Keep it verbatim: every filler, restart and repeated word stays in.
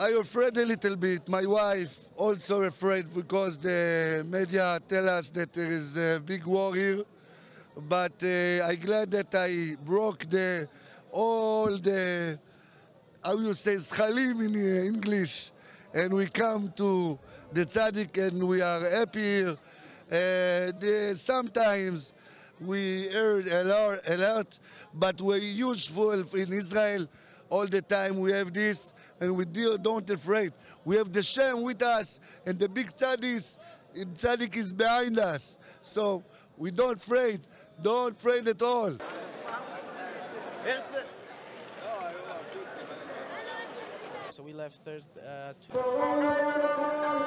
I'm afraid a little bit. My wife also afraid because the media tell us that there is a big war here. But uh, I'm glad that I broke the all the, how you say, schalim in uh, English. And we come to the tzaddik and we are happy here. Uh, the, sometimes we heard a lot, a lot, but we're useful in Israel. All the time we have this, and we don't afraid. We have the Shem with us, and the big tzaddik, tzaddik is behind us. So we don't afraid, don't afraid at all. So we left Thursday. Uh,